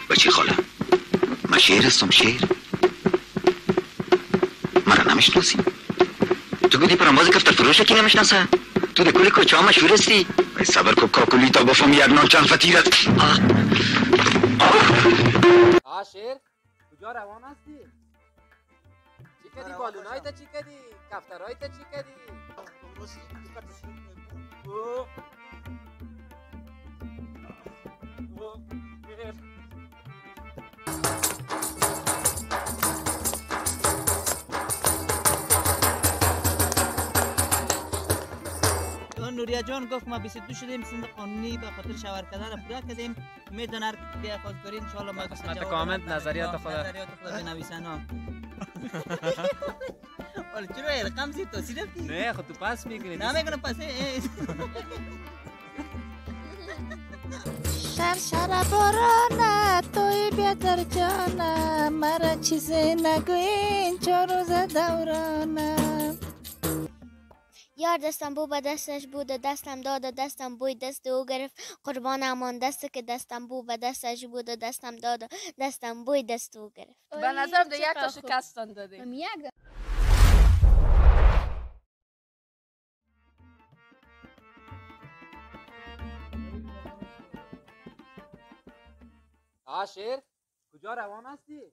بچه خاله من شعر هستم شعر مرا نمیشناسی تو گودی پرامباز کفتر فروشه کی نمیشناسه تو ده کلی کچه ها مشهور هستی صبر کو کاکولی تا بفهم یک نان چند فتیرت شعر کجا روان هستی؟ چی کدی بالونای تا چی کدی؟ کفترهای تا چی کدی؟ نوریا جان گفت ما 22 شدیم سند قانونی به خاطر شاور کردن را پورا کردیم میدون هر کسی خواست دارین ان شاء الله ما قسمت کامنت نظریات خود بنویسن ها ولی چرا رقم زیر توصیل رفتی؟ نه خود تو پس میکنی نه میکنم پس شرشر بارانه توی بیادر جانه مرا چیزی نگوین 4 روز دورانه یار دستم بو به دستش بود و دستم داد و دستم بوی دست او گرفت قربان همان دست که دستم بو به دستش بود و دستم داد و دستم بوی دست او گرفت. به نظرم ده یک تا شکستان دادیم. یک شیر کجا روان هستی؟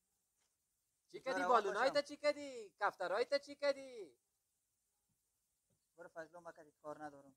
چی کدی بالونای تا چی کدی؟ کفترهای تا چی کدی؟ برو فضلو ما کدی کار ندارم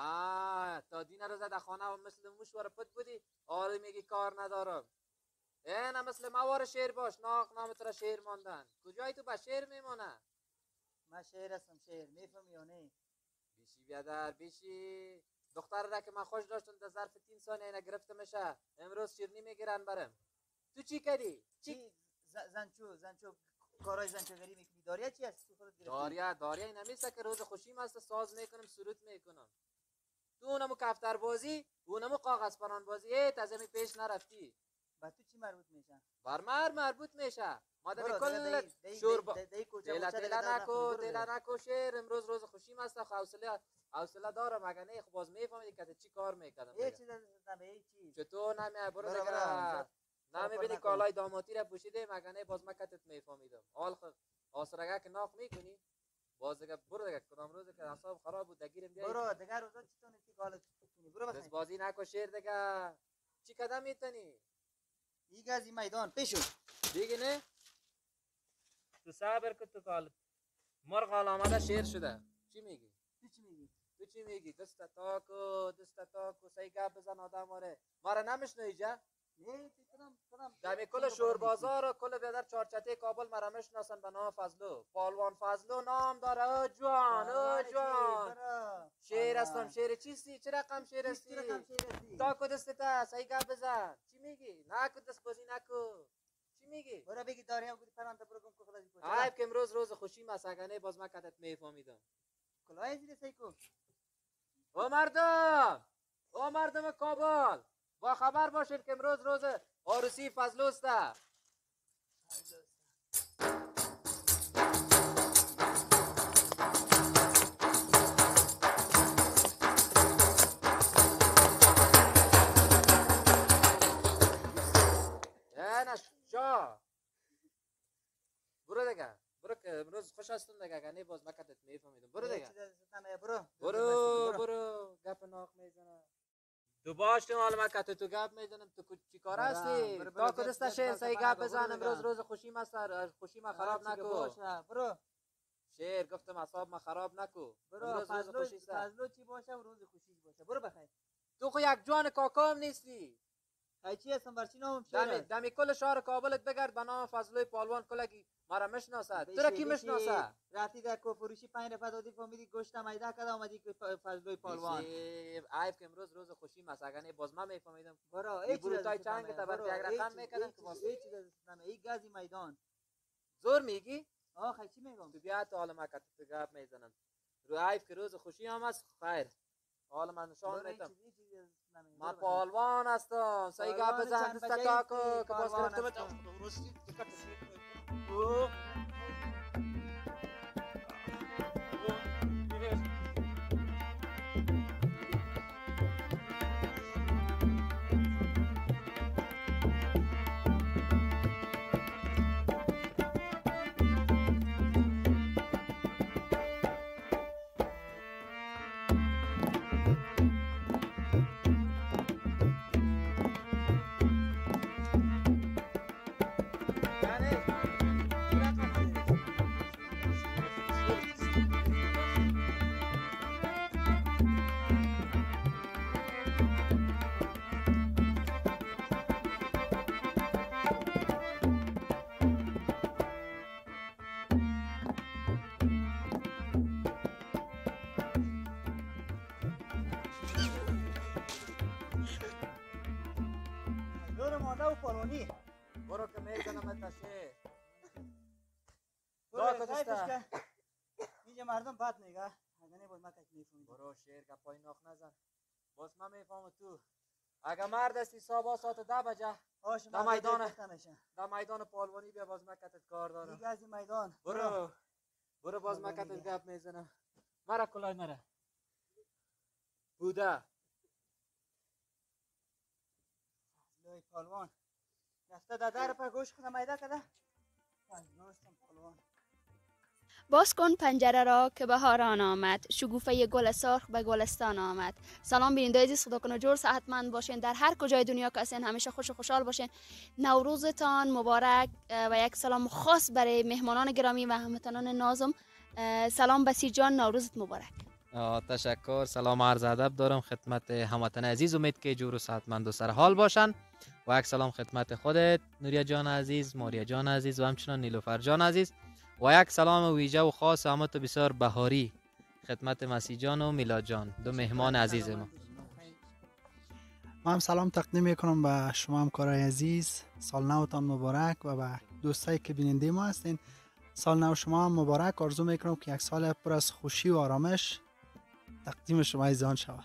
تا دینه رو زده خانه و مثل موشوار پت بودی آره میگی کار ندارم نه مثل موار شیر باش نامت را شیر ماندن کجایی تو با شیر میمونه؟ من شیر هستم شیر میفهم یا نه؟ بیشی بیادر بیشی دختر را که من خوش داشتم در ظرف 3 ثانیه اینا گرفته میشه امروز شیرنی میگیرن برم تو چی کدی؟ چی؟ زنچو کارای زنچوگری میکنی داریا چی هست؟ داریا این همیسته که روز خوشیم هست ساز میکنم سرود میکنم تو اونمو کفتر بازی اونمو کاغذ پران بازی تازه پیش نرفتی با تو چی مربوط میشه؟ بر مربوط میشه ما در کل شوربا دیلا نکو شیر امروز روز خوشیم هست حوصله دارم اگه نه خب باز میفهمی که چی کار میکردم یه چیز نمیه چی چطور نمیه برو دیگه نمیبینی کالای داماتی را پوشیده مگه نه باز مکتت میفهمیدم حال آسرگه که ناخ میکنی باز دیگه برو دیگه کدام روز که حساب خراب بود دگیرم بیای برو دیگه روزا چطور نیستی کالت کنی برو بخیر بازی نکو شیر دیگه چی قدم میتنی دیگه از این میدان پیشو دیگه نه تو صبر کن تو کال مرغ آمده شیر شده چی میگی تو چی میگی دست تاکو سعی گپ بزن آدم ماره نمیشنوی جا دمی کل شور بازار و کل بیادر چارچته کابل مرا میشناسن به نام فضلو پالوان فضلو نام داره او جوان شیر هستم شیر چیستی چه رقم شیر هستی تاکو دستت سعی گپ بزن چی میگی نکو دست بازی نکو چی میگی برو بگی داریم گوی پرانت برو گم کو خلاص کو عیب که امروز روز خوشی مسگنه باز ما کتت میفهمیدم کلاه زیر سیکو او مردم کابل با خبر باشید که امروز روز عروسی فضلوست برو دیگه برو که امروز خوش هستم دیگه اگه نه باز مکتت میفهمیدم برو دیگه برو گپ ناخ میزنه تو باش حال مکت تو گپ میزنم تو چی کار هستی تا کدست شیر سعی گپ بزن امروز روز خوشی ما خوشی ما خراب نکو برو شیر گفتم اعصاب ما خراب نکو امروز روز خوشی است فضلو چی باشه و روز خوشی باشه برو بخیر تو خو یک جان کاکام نیستی چی هستم برچی نامم شیر دمی کل شهر کابلت بگرد به نام فضلوی پالوان کلگی مرا میشناسه تو را کی میشناسه رفتی در کوفروشی 5 رفت دادی فهمیدی گوشت میده کدا اومدی که فضلوی پالوان عیب که امروز روز خوشی مسگنه باز ما میفهمیدم برو ای بروتای چنگ تا بر یک رقم میکردم که باز هیچ چیز نمیه ای گازی میدان زور میگی خیلی چی میگم تو بیا تو حالا ما کت تو گپ میزنم رو عیب که روز خوشی هم است خیر حالا من نشان میدم ما پالوان هستم سعی گپ بزن دست تاکو که باز گرفتم نماده و پالونی. برو که میزنم تا شیر. برو داکو دسته. که اینجا مردم بد میگه. اگه بود من کچ میفهمم. برو شیر که پای ناخ نزن. باز من میفهمم تو. اگه مرد هستی صبح ساعت 10 بجه در میدان پالوانی بیا باز مکتت کار دارم. دیگه از این میدان. برو باز مکتت گپ میزنم. مرا کلای مرا. بوده. لای پالوان. دسته دادر پر گوش خودم میده کده. دوستم پالوان. باز کن پنجره را که بهاران آمد، شکوفه گل سرخ به گلستان آمد. سلام بیننده عزیز، خدا کنه جور صحتمند باشین، در هر کجای دنیا که هستین همیشه خوش و خوشحال باشین. نوروزتان مبارک و یک سلام خاص برای مهمانان گرامی و هموطنان نازم. سلام بسیر جان، نوروزت مبارک. تشکر. سلام عرض ادب دارم خدمت هموطن عزیز، امید که جور و صحتمند و سرحال باشن. و یک سلام خدمت خودت نوریا جان عزیز، ماریا جان عزیز و همچنان نیلوفر جان عزیز. و یک سلام ویژه و خاص اما تو بسیار بهاری خدمت مسیح جان و میلاد جان، دو مهمان عزیز ما. من هم سلام تقدیم میکنم به شما همکارای عزیز. سال نوتان مبارک و به دوستایی که بیننده ما هستین. سال نو شما هم مبارک. آرزو میکنم که یک سال پر از خوشی و آرامش تقدیم شما عزیزان شود.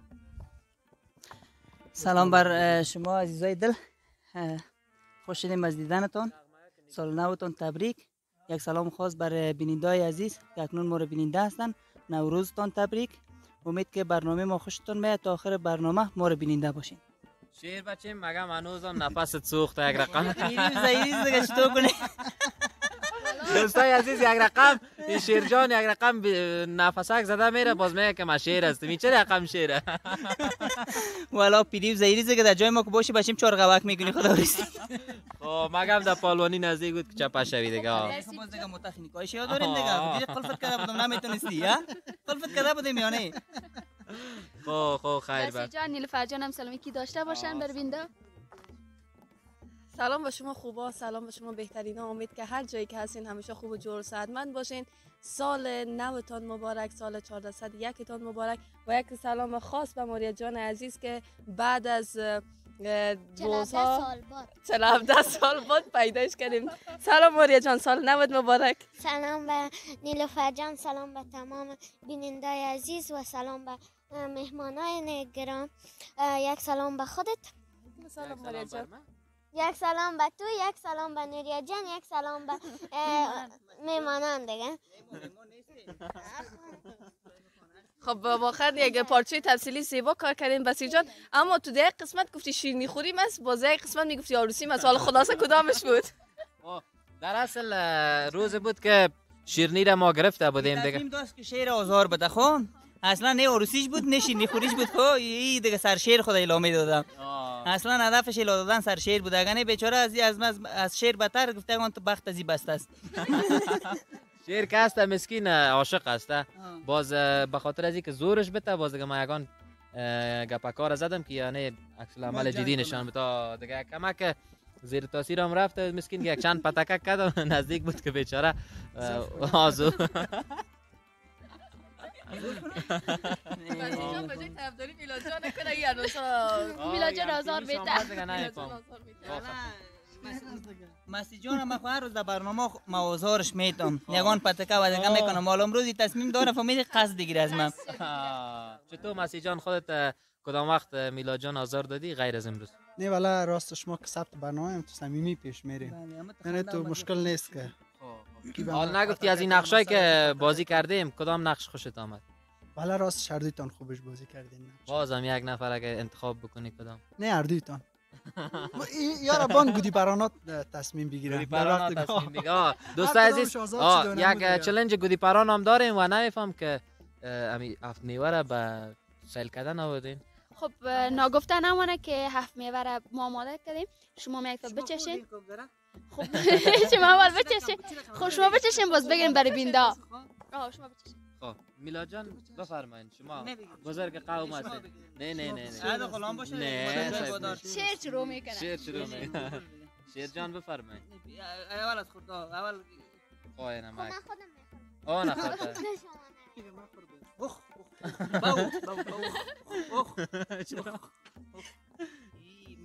سلام بر شما عزیزای دل. خوش شدیم از دیدنتان. سال نوتان تبریک. یک سلام خاص بر بیننده‌های عزیز که اکنون ما رو بیننده هستن. نوروزتان تبریک. امید که برنامه ما خوشتون میاد، تا آخر برنامه ما رو بیننده باشین. شیر بچه مگم هنوزم نفست سوخته یک رقم. زایریز دیگه چطور کنی؟ دوستای عزیز یک رقم این شیر جان یک رقم نفسک زده میره باز میگه که ما شیر هستم. این چه رقم شیره؟ والا پیدی زایریز که در جای ما که باشی باشیم چهار قواک میکنی خدا ورستی. خب مگم در پالوانی نزدیک بود که چپا شوی دیگه. باز دیگه متخنیکای شیا داریم دیگه. دیگه قلفت کرده بودم نمیتونستی ها؟ قلفت کرده بودیم یا نه؟ خب خیر بسیر جان، نیلوفر جان هم سلامی کی داشته باشن بر بیننده. سلام به شما خوبا، سلام به شما بهترینا. امید که هر جایی که هستین همیشه خوب و جور و صحتمند باشین. سال نوتان مبارک، سال 1401 تان مبارک. و یک سلام خاص به ماریا جان عزیز که بعد از روزها 17 سال بعد پیداش کردیم. سلام ماریا جان، سال نوت مبارک. سلام به نیلوفر جان، سلام به تمام بینندای عزیز و سلام به مهمانای گرام. یک سلام به خودت. سلام ماریا جان. یک سلام به تو، یک سلام به نوریا جان، یک سلام به مهمانان دیگه. خب واقعا یک پارچه تفصیلی زیبا کار کردین بسیر جان. اما تو یک قسمت گفتی شیرینی خوریم است، باز یک قسمت میگفتی عروسی است. حالا خلاصه کدامش بود؟ در اصل روز بود که شیرینی را ما گرفته بودیم دیگه. تصمیم داشت که شیر آزار بده خون. اصلا نه عروسیش بود نه شیرینی خوریش بود. خو این دیگه سر شیر خدا اعلام دادم. اصلا هدفش اعلام دادن سر شیر بود. اگه نه بیچاره از شیر بدتر گفته اون تو بخت ازی بسته است. شیر که هست مسکین عاشق است. باز به خاطر از اینکه زورش بده باز دیگه ما یگان گپکار زدم که یعنی عکس العمل جدی نشان بده دیگه. کمک زیر تاثیرم رفت مسکین یک چند پتکک کرد نزدیک بود که بیچاره آزو. بسیر جان به جای طرفداری میلاد جان نکنه یه میلاد جان آزار بده. مسیح جان ما هر روز در برنامه موازارش میتونم یگان پتکه و دیگه میکنم. حالا امروز تصمیم داره فهمید قصد دیگه از من. چطور مسیح جان خودت کدام وقت میلاد جان آزار دادی غیر از امروز؟ نه والا راستش ما که ثبت برنامه هم تو صمیمی پیش میریم. یعنی تو مشکل نیست که حال نگفتی از این نقشایی که بازی کردیم کدام نقش خوشت آمد؟ والا راست هردویتان خوبش بازی کردین. بازم یک نفر اگه انتخاب بکنی کدام؟ نه هردویتان. یارا بان گودی پرانات تصمیم بگیرن. دوست عزیز یک چالش گودی پران هم داریم و نمیفهم که امی هفت میوه را به سیل کردن آوردین. خب ناگفته نمونه که 7 میوه را ما آماده کردیم. شما یک تا بچشین. خب شما اول بچشین. خب شما بچشین باز بگیریم برای بیننده. شما بچشین. خب میلاد جان بفرمایید شما بزرگ قوم هستید. نه عاد غلام باشه. نه شیر شروع میکنه. شیر جان بفرمایید. اول از خود اول خواهی نمک. من خودم میخورم. نخورده.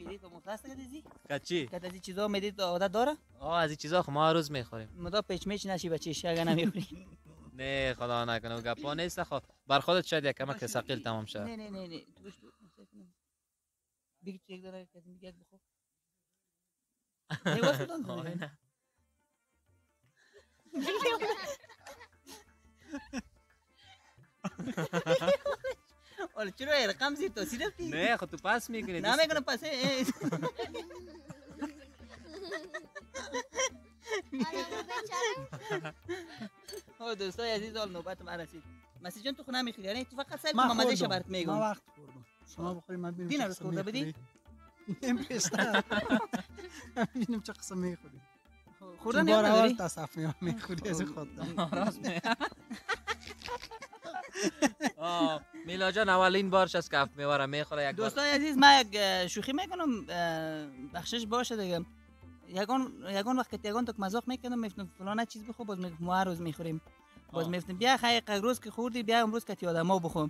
میدید تو مختص کردی چی؟ که از این چیزا میدید عادت داره؟ از این چیزا ما هر روز میخوریم. مدا پیچ میچ نشی بچه‌ش اگه نمیخوری. نه خدا نکنه گپا نیست خب بر خودت شاید یک کمک ثقیل تمام شه. نه تو گوش بگی تو یک داره که میگه بخور. نه واسه نه. حالا چرا رقم زیر توصیل رفتی؟ نه خود تو پس میکنی. نه میکنم پس. دوستای عزیز حال نوبت من رسید. مسیح جان تو خونه میخوری یعنی تو فقط سر مامدش برات میگم. من وقت خوردم. شما بخورید من ببینم. دین روز خورده بدی؟ نمیستم. ببینم چه قسم میخوری. خوردن بار اول نداری؟ تصفیه میخوری از خود. راست می. میلا جان اولین بارش از کف میواره میخوره یک بار. دوستای عزیز من یک شوخی میکنم بخشش باشه دیگه. یگان وقت یگان تو مذاق میکنم میفتم فلان چیز بخور باز میگم ما هر روز میخوریم. باز میفتم بیا خیر روز که خوردی بیا امروز که یاد ما بخورم.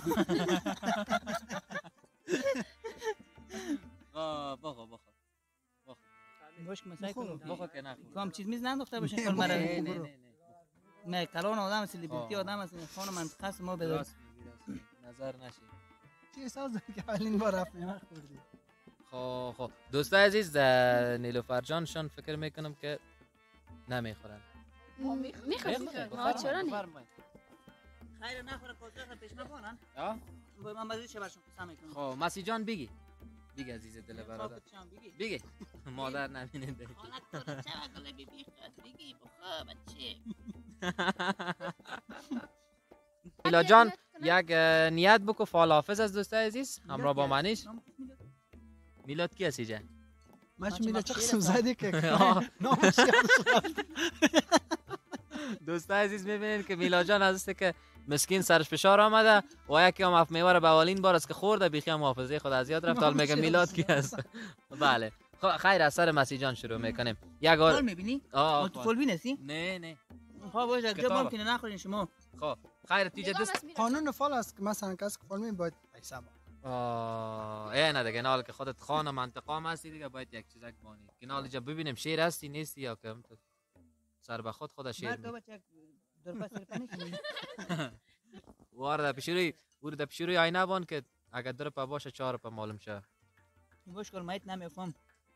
بخور. باش که مسای کنم. بخور که نخور. کام چیز میز ننداخته باشین کل مرا. نه کلان آدم سلیبریتی آدم است خانم منطقه ما بدار. نظر نشی. چی ساز که اولین بار رفتیم خوردی. خب دوستای عزیز نیلوفر جانشان فکر میکنم که نمیخورن. میخوریم چرا نه؟ خیر نخوره کجا پیش نکنن؟ من مزیدش برشون قسم میکنم. خب مسیح جان بگی عزیز دل برادر بگی مادر نبینه دیگه بگی بخواه بچه. میلا جان یک نیت بکو فال حافظ از دوستای عزیز همراه با منیش. میلاد کی هستی جان؟ من چه میلاد چه قسم زدی که نامش دوستای عزیز میبینید که میلا جان هسته که مسکین سرش فشار آمده و یکی هم اف میواره به اولین بار است که خورده بیخی هم حافظه خود از یاد رفت. حال میگه میلاد کی هست. بله خیر از سر مسیح جان شروع میکنیم. یک فال میبینی؟ تو فال بینستی؟ نه خب باشه جا ممکنه نخورین شما. خب خیر تیجه دست قانون فال است که مثلا کسی که فال می باید پیسه با نه دیگه نال که خودت خانه منطقه هستی دیگه باید یک چیزک بانی که نال جا ببینیم شیر هستی نیستی یا که سر به خود شیر تو بچه درپا سر پنی کنی وارد پیشوری آینه بان که اگر درپا باشه 4 پا معلوم شه. باش کل مایت نمیفهم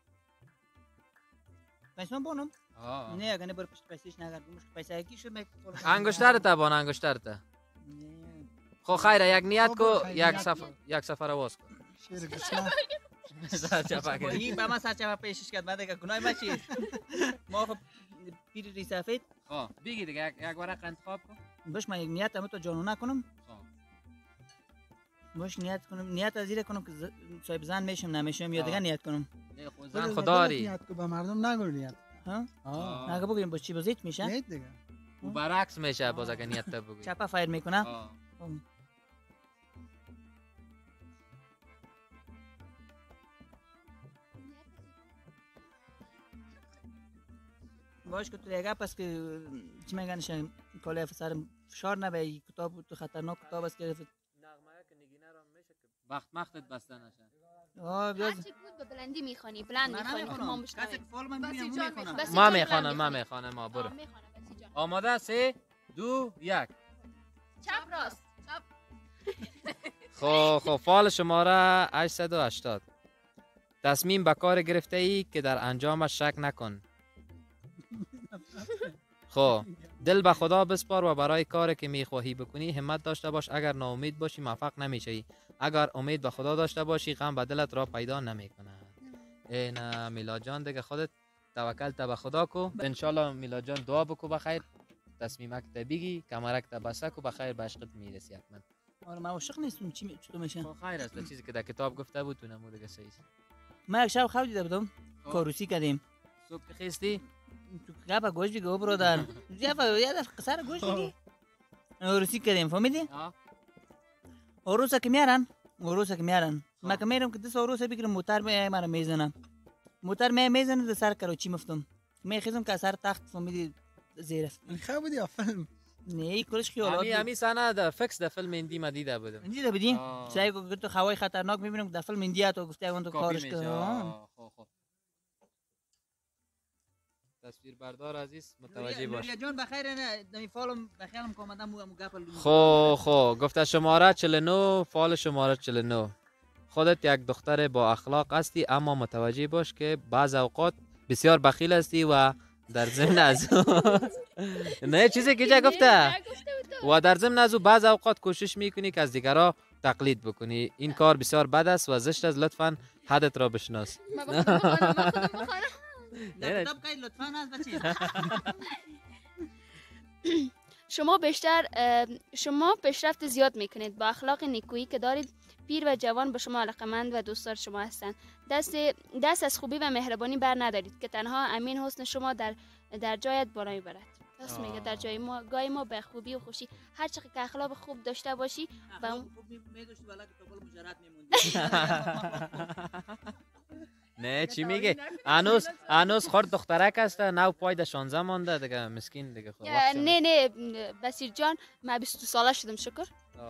پیسه بانم؟ نه اگر نبر پیسهش نگردم پیسه یکی شد انگشتر تا بان انگشتر تا. خب خیره یک نیت کو یک سفر آواز کن. شیر گشنه سرچپا کرد این با من سرچپا پیشش کرد بعد که گناه ما چیست ما خب پیری ری سفید. بگی دیگه یک ورق انتخاب کن. باش من یک نیت هم تو جانو نکنم. باش نیت کنم نیت از زیر کنم که صاحب زن میشم نمیشم یا دیگه نیت کنم. زن خداری نیت کو به مردم نگو نیت. نگه بگیم باش چی بازیت میشه؟ نیت دیگه و برعکس میشه باز اگه نیت تا بگی چپا فایر میکنه. باش که تو دیگه پس که چی میگنش کاله افسر فشار نبی کتاب تو خطرناک کتاب است که نغمه که نگینه رو میشه که وقت مختت بسته نشه. هرچی بود به بلندی میخوانی بلند میخوانی که ما بشنویم. ما میخوانم ما برو. آماده 3 2 1 چپ راست خب فال شماره 880 تصمیم به کار گرفته ای که در انجامش شک نکن. خب دل به خدا بسپار و برای کاری که میخواهی بکنی همت داشته باش. اگر ناامید باشی موفق نمیشی. اگر امید به خدا داشته باشی غم به دلت را پیدا نمیکنه. نه میلا جان دیگه خودت توکل به خدا کو. انشالله میلا جان دعا بکو بخیر تصمیمک تا بگی کمرک تا بسته کو بخیر به عشقت میرسی حتما. آره من عاشق نیستم چطور میشه؟ خیر است چیزی که در کتاب گفته بود تو نمود دیگه صحیح. ما یک شب خواب دیده بودم کاروسی کردیم. صبح که خیستی تو گپا گوش بگو برادر. یاد قصر گوش بگی. کاروسی کردیم فهمیدی؟ اوروسا که میارن ما که میرم که دست اوروسا بگیرم موتر مرا میزنم. موتر میزنه در سر کاروچی مفتم. میخیزم که سر تخت فهمیدی زیر است. خواب بودی یا فیلم؟ نه کلش خیالات همی سنه در فکس در فیلم هندی ما دیده بودم. دیده بودی؟ سعی گفت تو خوای خطرناک میبینم در فیلم هندی تو گفته اون تو کارش که خب تصویر بردار عزیز متوجه باش. نوریا جان بخیر نه دمی فالم بخیرم کومدم مو گپل. خب گفته شماره 49 فال شماره 49. خودت یک دختر با اخلاق هستی اما متوجه باش که بعض اوقات بسیار بخیل هستی و در ضمن از نه چیزی که گفته و در ضمن از بعض اوقات کوشش میکنی که از دیگرها تقلید بکنی. این کار بسیار بد است و زشت است. لطفاً حدت را بشناس. در کتاب قید لطفاً از بچه. شما پیشرفت زیاد میکنید با اخلاق نیکویی که دارید. پیر و جوان به شما علاقمند و دوستدار شما هستند. دست از خوبی و مهربانی بر ندارید که تنها امین حسن شما در جایت بالا میبرد. راست میگه در جای ما گاهی ما به خوبی و خوشی هر چقدر که اخلاق خوب داشته باشی و اون میدوشت بالا که تو کل مجرد میموندی. نه چی میگه؟ هنوز خورد دخترک است نو پای در 16 مانده دیگه مسکین دیگه خود. نه بسیر جان من 22 ساله شدم شکر.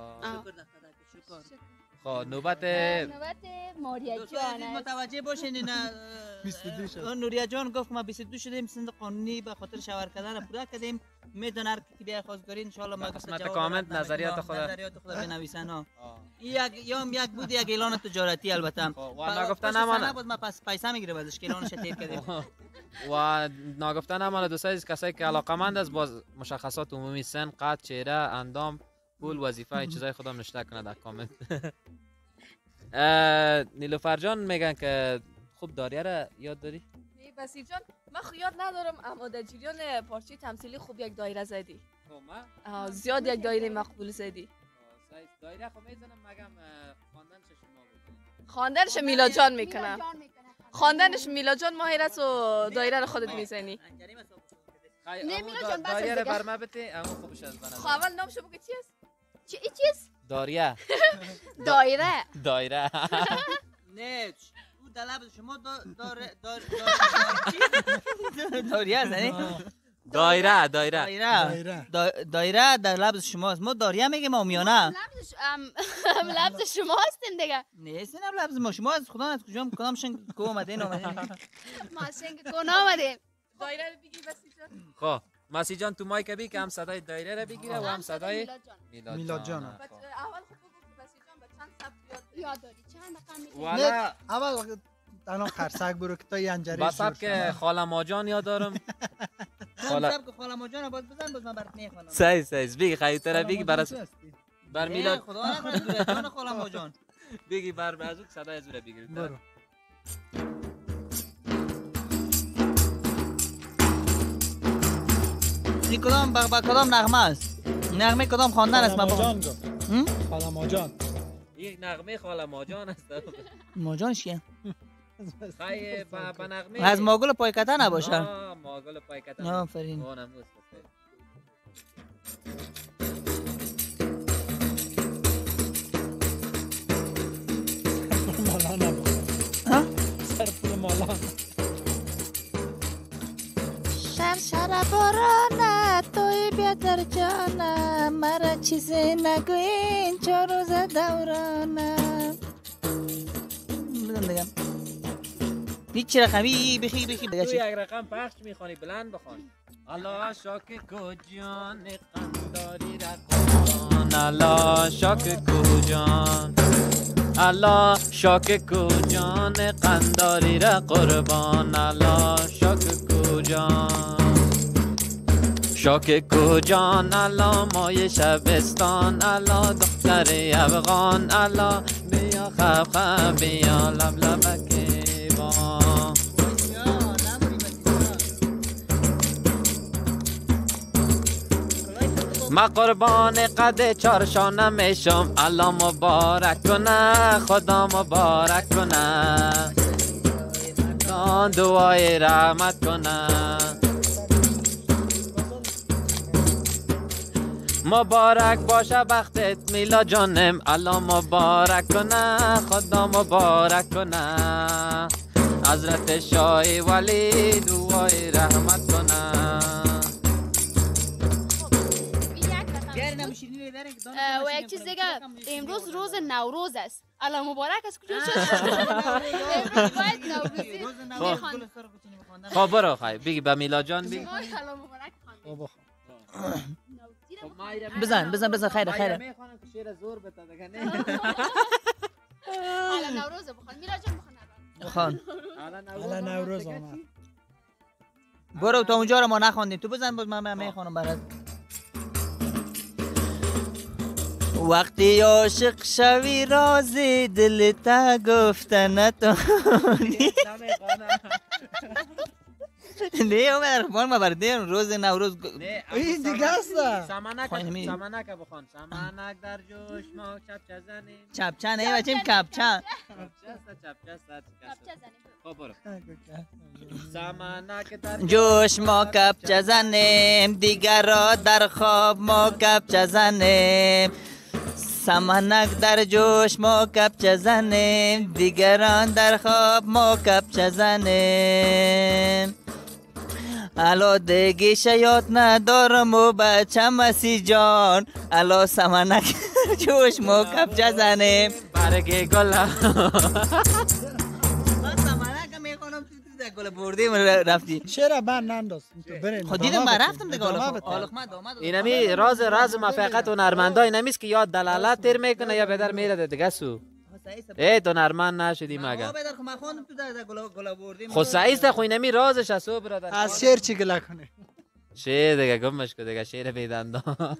خب نوبت ماریا جان متوجه باشین نه 22 شد. نوریا جان گفت ما 22 شدیم سند قانونی به خاطر شوهر کردن پورا کردیم. میدون هر کی بیا خواستگاری ان شاء الله ما قسمت کامنت نظریات خود بنویسن ها. یک بود یک اعلان تجارتی البته. و نگفتن امانه بود ما پس پیسه میگیره ازش که اعلانش تیر کردیم. و نگفتن امانه دوستای کسایی که علاقمند است با مشخصات عمومی سن قد چهره اندام پول وظیفه این چیزای خودم نشته کنه در کامنت. نیلوفر جان میگن که خوب داریه را یاد داری؟ بسیر جان من یاد ندارم اما در جریان پارچه تمثیلی خوب یک دایره زدی. زیاد یک دایره مقبول زدی. دایره خب میزنم مگم خواندنش شما بکنید. خواندنش میلا جان میکنه. خواندنش میلا جان ماهر است و دایره رو خودت میزنی. نه میلا جان بس دایره رو برمه بده اما خوبش از بنظر. خب اول نامشو بگو چی است؟ چیز؟ داریه. دایره. نه او دلب شما داریه زنی؟ دایره در لبز شماست. ما داریه میگیم آمیانه. لبز شما هستین دیگه. نیستین لبز ما. شما از خدا از کدام شنگ کو اومدین؟ ما شنگ کو نامدیم. دایره رو بگی بسی جان. خب مسی جان تو مایک بی که هم صدای دایره رو بگیره و هم صدای میلاد جان. اول خوب بگو بسی جان به چند ثبت یاد داری چند رقم والا اول تنها خرسک برو که تا یه انجری بساب که خاله ماجان یاد دارم. خاله ماجان باز بزن باز من برات میخوانم. سایز بگی خیلی بگی بر میلاد خدا نکنه جان خاله ماجان بگی بر از اون صدای از اون بگیرید. برو این کدام نغمه است؟ نغمه کدام خواندن است؟ خاله ماجان. یک نغمه خاله ماجان است. ماجان چیه؟ خیلی با نغمه از ماگل پایکته نباشه. ماگل پایکته. آفرین. شرشر بارانه توی بیادر جانه مرا چیزی نگوین 4 روز دورانه. بدم دیگم هیچ رقمی بخی تو یک رقم پخش میخوانی بلند بخوان. الله شاک کو جان قنداری را قربان. الله شاک کو جان. الله شاک کو جان قنداری را قربان. الله شاک کو جان. شاک کو جان الله مای شبستان. الله دختر افغان. الله بیا خب بیا لب لبک با. ما قربان قد 4 شانه میشم. الله مبارک کنه خدا مبارک کنه دعای رحمت کنه. مبارک باشه بختت میلا جانم. الله مبارک کنه خدا مبارک کنه. حضرت شاه ولی دعای رحمت کنه. و یک چیز دیگه، امروز روز نوروز است. الان مبارک است کجا شد؟ امروز باید نوروزی بخوان. خب برو خواهی بگی به میلاد جان بگی. الان مبارک خواندیم. بزن خیره میخوانم که شعر زور بده دیگه نه. الان نوروز بخوان. میلاد جان خان. الان نوروز آمد. برو تا اونجا رو ما نخواندیم، تو بزن باز من میخوانم برات. وقتی عاشق شوی راز دلت گفتن نتونی. نه عمر رحمان ما بردیم روز نوروز. این دیگه است. سمنک بخوان. سمنک در جوش ما چپچه زنیم. چپچه نه بچیم کپچه. خب برو. سمنک در جوش ما کپچه زنیم، دیگر را در خواب ما کپچه زنیم. سمنک در جوش ما کپچه زنیم، دیگران در خواب ما کپچه زنیم. الا دیگه شیاد ندارم و بچه مسی جان، الا سمنک جوش ما کپچه زنیم. برگ گل گل بردیم رفتی. چرا من ننداز خود دیدم من رفتم دیگه اینمی راز موفقیت هنرمندا اینمیست که یا دلالت تیر میکنه یا بدر میره دیگه سو. ای تو هنرمند نشدی مگه خود سعیست خو اینمی رازش است برادر. از شعر چی گله کنه؟ شعر دیگه گمش که دیگه شعر بیدندا.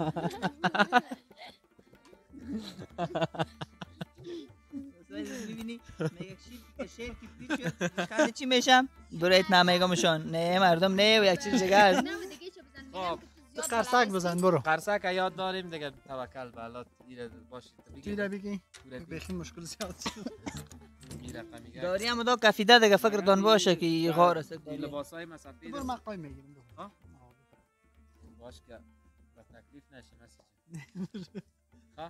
میبینی میگه شیر کی پیچ چی میشم دورت نمیگمشون. نه مردم نه و یک چیز دیگه است. خب قرصک بزن برو. قرصک یاد داریم دیگه توکل به الله دیره باشید دیره بگی بخین مشکل زیاد داری هم دا کفیده دیگه فکر دان باشه که غار است. لباسای مسافیر برو مقای میگیریم باش که با تکلیف نشیم. ها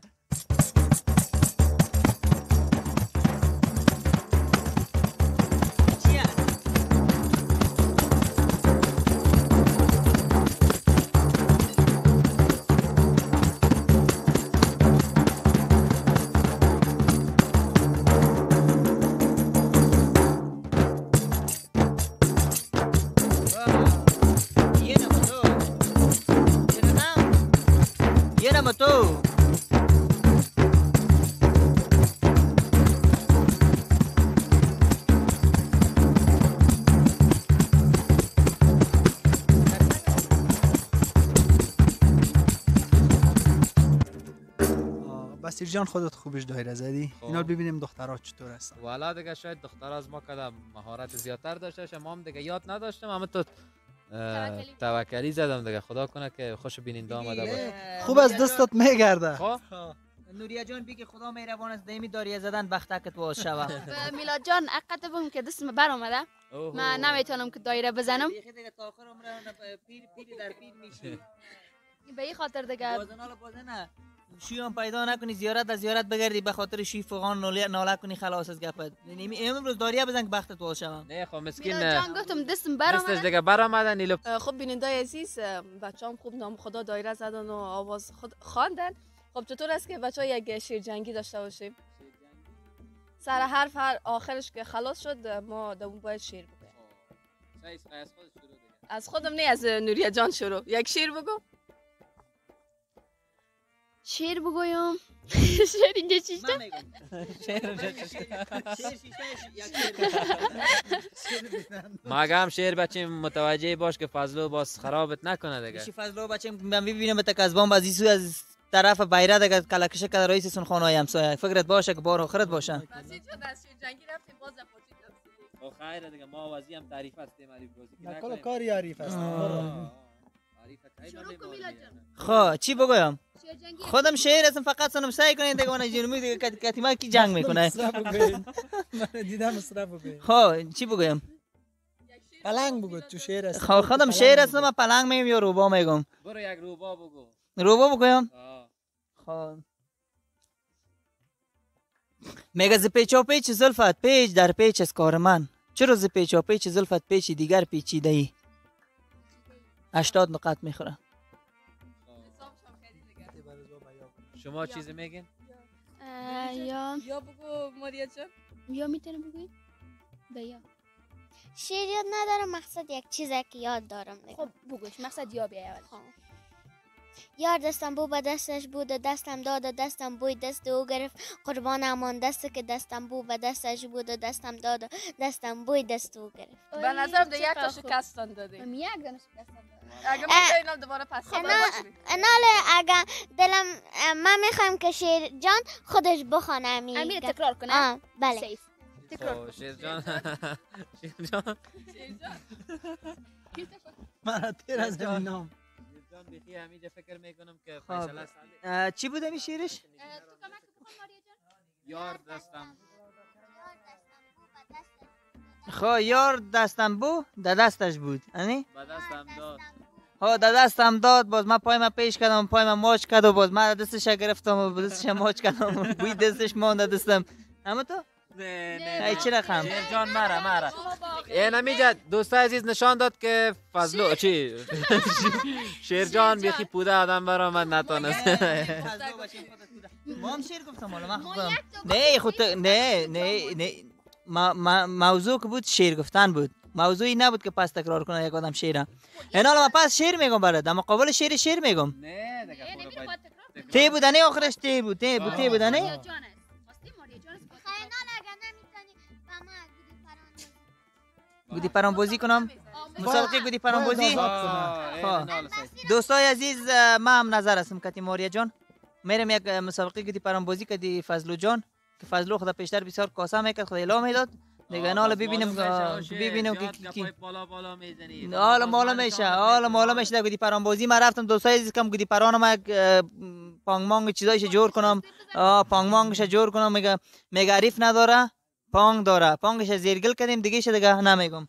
تو بسیر جان خودت خوبش دایره زدی. اینا رو ببینیم دخترها چطور هستن. والا دیگه شاید دخترها از ما کدام مهارت زیادتر داشته شما هم دیگه یاد نداشتم اما تو توکلی زدم دیگه. خدا کنه که خوش بیننده آمده باشه. خوب از دستت میگرده. خب نوریا جان بگی خدا مهربان است دیمی داری زدن بختکت واز شوه. میلاد جان عقد بگم که دستم بر اومده. من نمیتونم که دایره بزنم. دیگه تا آخر عمر پیر در پیر میشی. به این خاطر دیگه بازن شویم پیدا نکنی زیارت از زیارت بگردی به خاطر شوی فغان ناله کنی خلاص از گپت. امروز داریه بزن که بختت واز شوه. نه خب مسکین جان گفتم دستم بر اومده. دستش دیگه بر اومده نیلو. خب بینندای عزیز بچه‌ام خوب نام خدا دایره زدن و آواز خود خواندن. خب چطور است که بچه‌ها یک شیر جنگی داشته باشیم؟ سر حرف هر آخرش که خلاص شد ما دوم باید شیر بگویم. از خودم نه از نوریا جان شروع. یک شیر بگو. شیر بگویم. شیر اینجا چیشته؟ ماگم شیر بچیم متوجه باش که فضلو باز خرابت نکنه دیگه. فضلو بچیم من ببینم تا کسبان بازی سو از طرف بیره دیگه کلکشه که رئیس سون خانه همسایه فکرت باشه که بار آخرت باشه. بس اینجا دست شیر جنگی رفتیم باز نپوچید. خب خیره دیگه ما وازی هم تعریف هستیم علی بازی نکنه کاری عریف است. خب چی بگویم؟ خودم شعر هستم فقط سنم سعی کنین دیگه اون جرمی دیگه کتیما کی جنگ میکنه. من دیدم مصرف بگویم. خب چی بگویم؟ پلنگ بگو تو شعر هست. خب خودم شعر هستم من پلنگ میگم یا روبا میگم. برو یک روبا بگو. روبا بگویم؟ خب میگه ز پیچ و پیچ زلفت پیچ در پیچ از کار من. چرا ز پیچ و پیچ زلفت پیچ دیگر پیچیده ای؟ 80 نقاط میخوره. شما چیزی میگین؟ یا بگو ماریا جان. یا میتونه بگویی؟ به یا شعر یاد ندارم، مقصد یک چیزی که یاد دارم دیگه. خب بگوش مقصد یا بیا اول. یار دستم بو به دستش بود و دستم داد و دستم بوی دست او گرفت، قربان همان دستی که دستم بو به دستش بود و دستم داد و دستم بوی دست او گرفت. به نظرم ده یک تا شکستان دادی. یک دانه شکستان دادی. اگه میتونی اینم دوباره پس اناله اگه دلم من میخوام که شیر جان خودش بخونه امیر تکرار کنه. بله سیف تکرار. شیر جان شیر جان من تیر از این نام جان بیخی همینجا فکر میکنم که فیصله سالی. چی بود همی شیرش؟ تو کمک بکن ماریا جان. یار دستم خب یار دستم بو در دستش بود انی؟ با دستم داد. ها در دستم داد، باز من پای من پیش کردم، پای من ماچ کرد و باز من دستش گرفتم و دستش ماچ کردم بوی دستش ماند دستم. اما تو؟ نه چی رقم؟ شیر جان مره این همیجا دوستای عزیز نشان داد که فضلو چی شیر جان بیخی پوده آدم برا من نتونست. ما هم شیر گفتم حالا من خودم نه خود نه موضوع که بود شیر گفتن بود، موضوعی نبود که پس تکرار کنه یک آدم شیره. این حالا من پس شیر میگم برات، در مقابل شیر میگم. نه دیگه تی بودنه آخرش تی بودنه. گودی پران بازی کنم، مسابقه گودی پران بازی. دوستای عزیز ما هم نظر هستم کتی ماریا جان، میرم یک مسابقه گودی پران بازی کدی فضلو جان که فضلو خدا پیشتر بسیار کاسه میکرد، خدا اعلام میداد دیگه. حالا ببینیم که حالا مالا میشه گودی پران بازی. من رفتم دوستای عزیز کم گودی پران ما پانگ مانگ چیزایش جور کنم، پانگ مانگش جور کنم. میگه عریف نداره، پانگ داره، پانگش زیرگل کردیم دیگه شه دیگه نمیگم.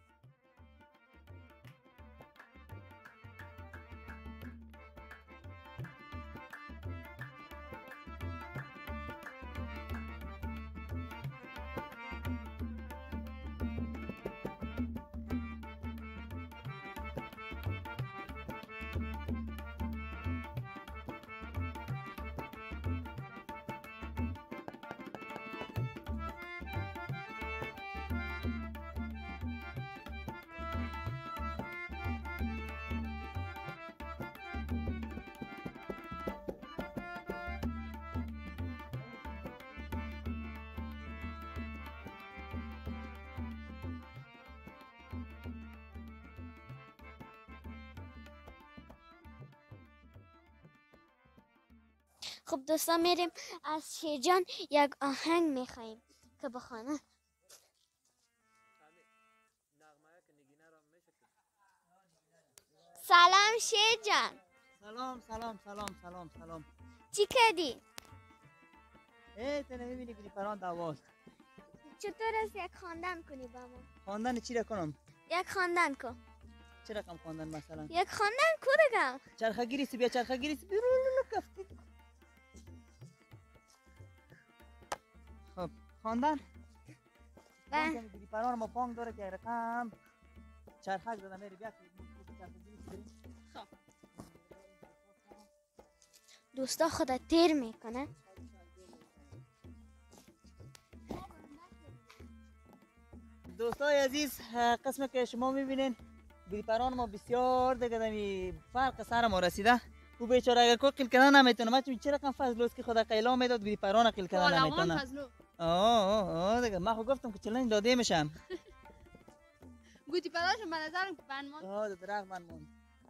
خب دوستان میریم از شیرجان یک آهنگ میخواییم که بخونه. سلام شیرجان. سلام. چی کردی؟ تو نمیبینی که پران دواست. چطور است یک خواندن کنی با ما؟ خواندن چی را کنم؟ یک خواندن کن. چه رقم خواندن مثلا؟ یک خواندن کو دگم؟ چرخه گیریسی بیا چرخه گیریسی بیا کفتی. خب خواندن؟ بله. گودی پران ما پانگ داره که رقم چرخه زدم میری بیا چرخه گیریسی بریم. دوستا خدا تیر میکنه. دوستای عزیز قسم که شما میبینین گودی پران ما بسیار دیگه دمی فرق سر ما رسیده. او بیچاره اگر کو قیل کردن نمیتونه. من چه رقم فضل است که خدا قیلا میداد گودی پران قیل کردن نمیتونه. دیگه من خو گفتم که چلنج داده میشم. گودی پرانشون به نظرم که بنمان. درخت بنمان.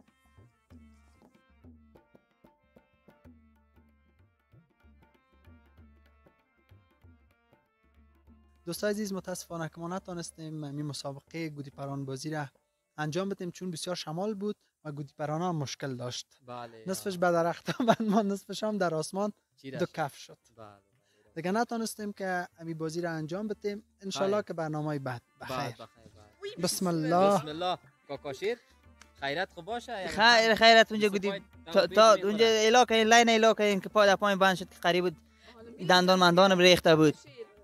دوستای عزیز متاسفانه که ما نتونستیم این مسابقه گودی پران بازی را انجام بدیم چون بسیار شمال بود و گودی پران هم مشکل داشت. بله. نصفش به درخت بنمان، نصفش هم در آسمان دو کف شد. بله. دیگه نتونستیم که این بازی را انجام بدیم. انشالله که برنامه بعد بخیر. بسم الله. کاکاشیر خیرت خوب باشه. خیرت اونجا گودی تا اونجا علاقه این لاین علاقه این که پای بند شد قریب بود دندان مندانم ریخته بود.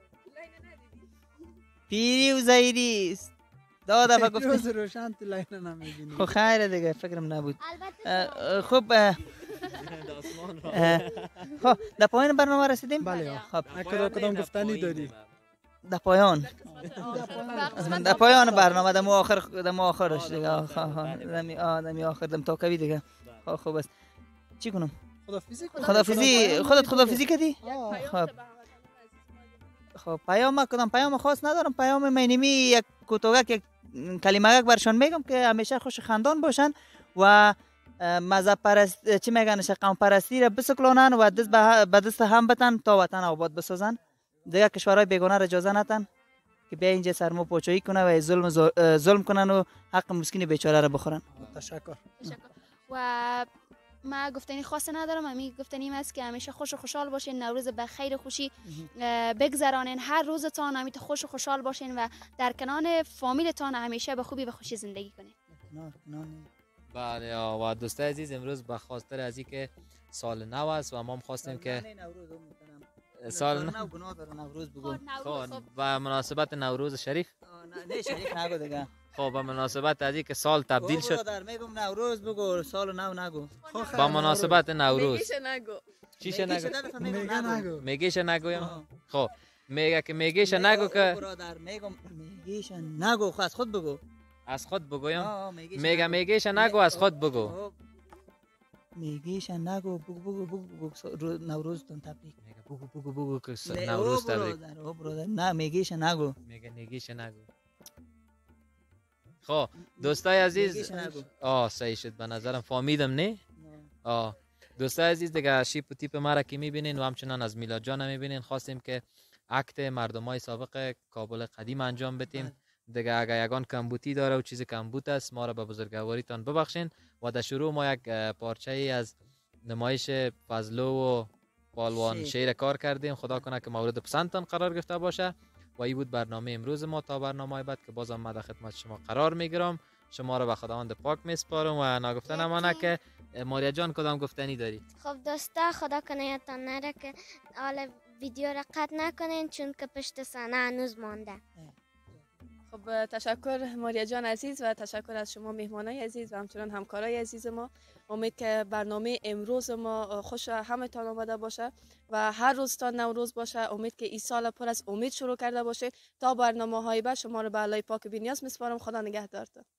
پیری و زایری است. دفعه گفتم روز روشن تو لاین نمیبینی. خب خیره دیگه فکرم نبود. خب خب در پایان برنامه رسیدیم. بله خب کدام گفتنی داری؟ در پایان در پایان برنامه دم آخرش دیگه. دم آخر دم تاکوی دیگه. خب است چی کنم؟ خدافیزی خودت خدافیزی کردی؟ خب کدام پیام خاص ندارم. پیام مینیمی یک کوتاهک یک کلمه برشان میگم که همیشه خوش خندان باشن و مذهب پرست چی میگن قوم پرستی را بسکلونن و دست به دست هم بتن تا وطن آباد بسازن. دیگه کشورهای بیگانه را اجازه ندن که بیا اینجا سرمو پاچایی کنه و ظلم کنن و حق مسکین بیچاره را بخورن. تشکر. و ما گفتنی خاصی ندارم. امی گفتنیم است که همیشه خوش و خوشحال باشین، نوروز به خیر و خوشی بگذرانین، هر روزتان همیشه خوش و خوشحال باشین و در کنار فامیلتان همیشه به خوبی و خوشی زندگی کنین. بله و دوستای عزیز، امروز به خاطر از اینکه سال نو است و ما هم خواستیم که سال نو گناه داره نوروز بگو. خب و مناسبت نوروز شریف نه شریف نگو دیگه. خب به مناسبت از اینکه سال تبدیل شد برادر میگم نوروز بگو، سال نو نگو. با مناسبت نوروز میگیش نگو. چیش نگو؟ میگیش نگویم. خب میگه که میگیش نگو که برادر میگم میگیش نگو. خب از خود بگو. از خود بگویم. میگیش نگو از خود بگو. میگیش نگو بگو نوروزتون تبریک. بگو که نوروز تبریک. برادر نه میگیش نگو. میگیش نگو. خب دوستای عزیز صحیح شد به نظرم فهمیدم نه. دوستای عزیز دیگه شیپ و تیپ ما را که میبینین و همچنان از میلاد جان میبینین، خواستیم که عکت مردمای سابق کابل قدیم انجام بدیم دیگه. اگر یگان کمبوتی داره و چیز کمبوت است ما را به بزرگواریتان ببخشین و در شروع ما یک پارچه ای از نمایش فضلو و پالوان شیر کار کردیم. خدا کنه که مورد پسندتان قرار گرفته باشه و این بود برنامه امروز ما. تا برنامه بعد که بازم من در خدمت شما قرار میگیرم، شما را به خداوند پاک میسپارم و ناگفته نمانه که ماریا جان کدام گفتنی داری؟ خب دوستا خدا کنه یادتان نره که حالا ویدیو را قطع نکنین چون که پشت صحنه هنوز مانده. خب تشکر ماریا جان عزیز و تشکر از شما مهمانای عزیز و همچنان همکارای عزیز ما. امید که برنامه امروز ما خوش همه تان آمده باشه و هر روزتان نوروز باشه. امید که این سال پر از امید شروع کرده باشه. تا برنامه های بعد شما رو به الله پاک بی‌نیاز میسپارم. خدا نگهدارتان.